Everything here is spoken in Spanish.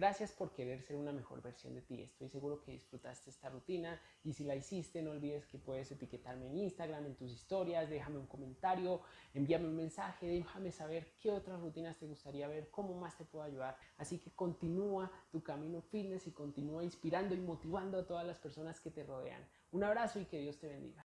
Gracias por querer ser una mejor versión de ti. Estoy seguro que disfrutaste esta rutina y si la hiciste, no olvides que puedes etiquetarme en Instagram, en tus historias, déjame un comentario, envíame un mensaje, déjame saber qué otras rutinas te gustaría ver, cómo más te puedo ayudar. Así que continúa tu camino fitness y continúa inspirando y motivando a todas las personas que te rodean. Un abrazo y que Dios te bendiga.